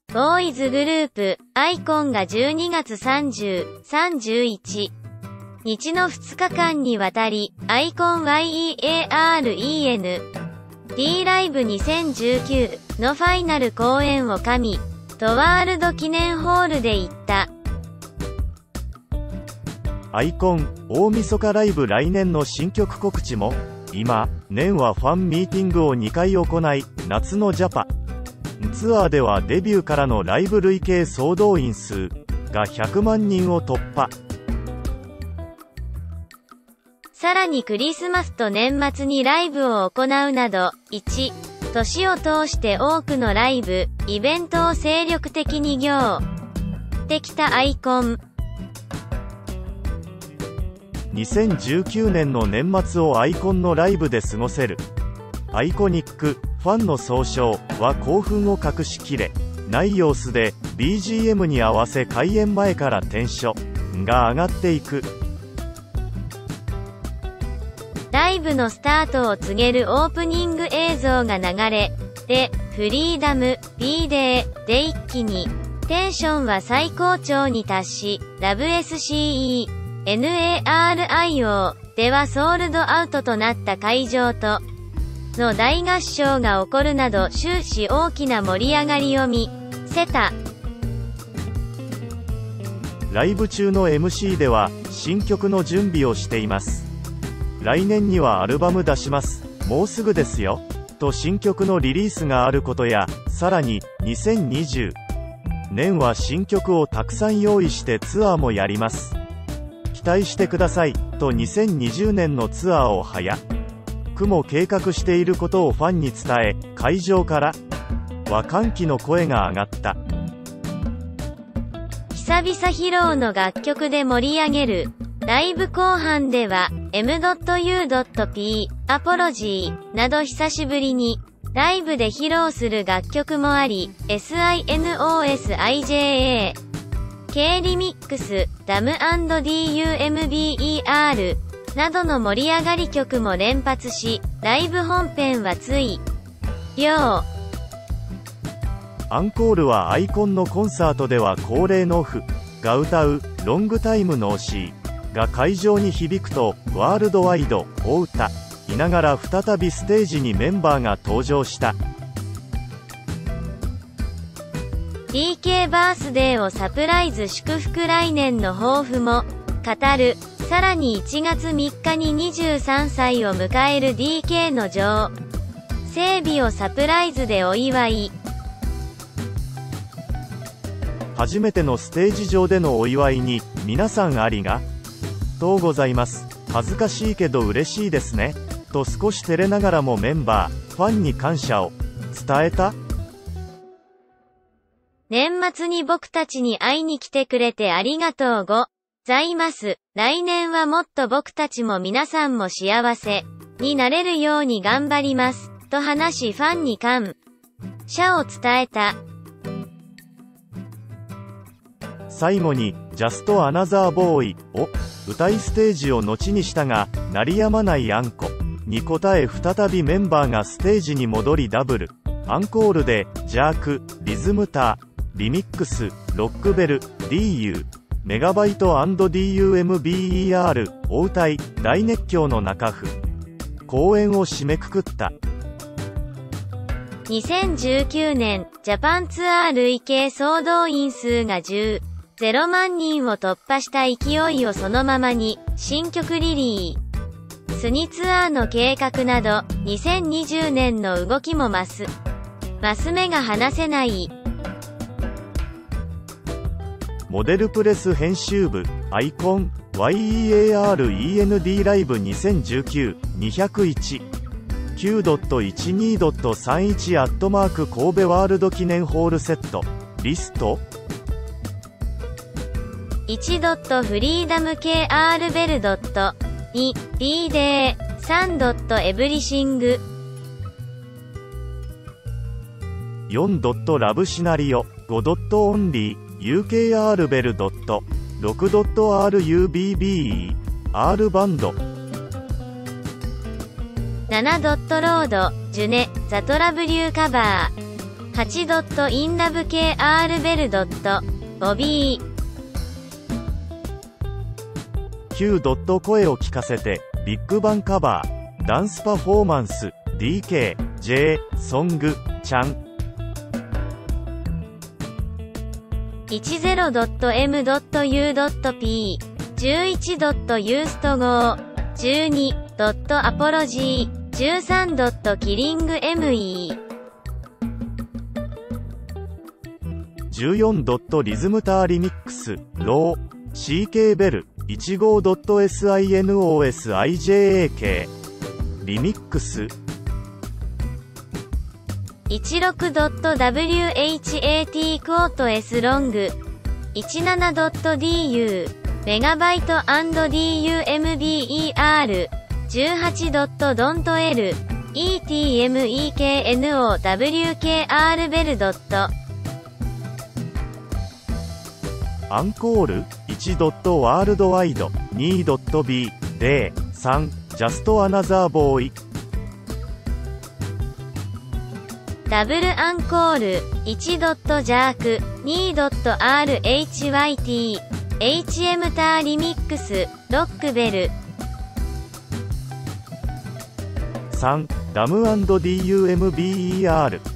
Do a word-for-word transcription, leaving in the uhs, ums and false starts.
ボーイズグループ、アイコンがじゅうにがつさんじゅう、さんじゅういちにちのふつかかんにわたり、アイコン ワイイーエーアールイーエヌディー ライブにせんじゅうきゅうのファイナル公演を神、とワールド記念ホールで言った。 アイコン、大晦日ライブ来年の新曲告知も、今、年はファンミーティングをにかい行い、夏のジャパツアーではデビューからのライブ累計総動員数がひゃくまんにんを突破。 さらにクリスマスと年末にライブを行うなど、いち、年を通して多くのライブ、イベントを精力的に行ってきたアイコン。 にせんじゅうきゅうねんの年末をアイコンのライブで過ごせる。アイコニック、ファンの総称は興奮を隠しきれない様子で ビージーエム に合わせ開演前からテンションが上がっていく。 ライブのスタートを告げるオープニング映像が流れ、で、フリーダム、B デーで一気に、テンションは最高潮に達し、ラブ エスシーイー、ナーではソールドアウトとなった会場と、の大合唱が起こるなど終始大きな盛り上がりを見せた。 ライブ中の エムシー では新曲の準備をしています。来年にはアルバム出します。もうすぐですよ。と新曲のリリースがあることや、さらににせんにじゅうねんは新曲をたくさん用意してツアーもやります。期待してください。とにせんにじゅうねんのツアーを早くも計画していることをファンに伝え、会場からは歓喜の声が上がった。 久々披露の楽曲で盛り上げる。ライブ後半では エムユーピー アポロジーなど久しぶりにライブで披露する楽曲もあり、SINOSIJA、K リミックス、ダム&ディーユーエムビーイーアール などの盛り上がり曲も連発し、ライブ本編はつい了。 アンコールはアイコンのコンサートでは恒例のオフが歌うロングタイムノーシーが会場に響くと、ワールドワイドを歌いながら再びステージにメンバーが登場した。 ディーケー バースデーをサプライズ祝福来年の抱負も語る。さらにいちがつみっかににじゅうさんさいを迎える ディーケー の女王整備をサプライズでお祝い。 初めてのステージ上でのお祝いに、皆さんありがとうございます。恥ずかしいけど嬉しいですね。と少し照れながらもメンバー、ファンに感謝を伝えた。 年末に僕たちに会いに来てくれてありがとうございます。来年はもっと僕たちも皆さんも幸せになれるように頑張ります。と話しファンに感謝を伝えた。 最後に、ジャストアナザーボーイを歌いステージを後にしたが、鳴りやまないあんこに応え再びメンバーがステージに戻りダブルアンコールで、ジャーク、リズムター、リミックス、ロックベル、ディーユー、メガバイト&ディーユーエムビーイーアール を歌い、大熱狂の中府公演を締めくくった。 にせんじゅうきゅうねん、ジャパンツアー累計総動員数がじゅう、ゼロまんにんを突破した勢いをそのままに、新曲リリースにツアーの計画など、にせんにじゅうねんの動きも増す。マス目が離せない。 モデルプレス編集部、アイコン、ワイイーエーアールイーエヌディー ライブにせんじゅうきゅう、にひゃくいち、きゅうてんいちにてんさんいち アットマーク神戸ワールド記念ホールセット、リストいちフリーダム ケーアール ベルに B デーさんエブリシングよんラブシナリオごオンリー ユーケーアール ベルろく アールユービービー R バンドななロードジュネザトラブリューカバーはちドットインラブ ケーアール ベルドットボビーきゅうドット声を聞かせてビッグバンカバーダンスパフォーマンス ディーケー、ジェー、ソング、ちゃんじゅうドットエムドットユードットピー じゅういちドットユーストゴー じゅうにドットアポロジー じゅうさんドットキリング エムイーじゅうよんドットリズムターリミックスロー シーケー ベル じゅうごドットシンノスアイジェーエーケー リミックスじゅうろくドットダブリューエイチエーティー クォート S ロング じゅうななドットディーユー メガバイト &ディーユーエムビーイーアール じゅうはちドットドント L イーティーエムイーケーエヌオーダブリューケーアール ベルドットアンコールいちドットワールドワイド にドットビー ゼロ さん ジャストアナザーボーイダブルアンコールいちドットジャーク にドットアールエイチワイティー エイチエム ターリミックスロックベルさんダム &ディーユーエムビーイーアール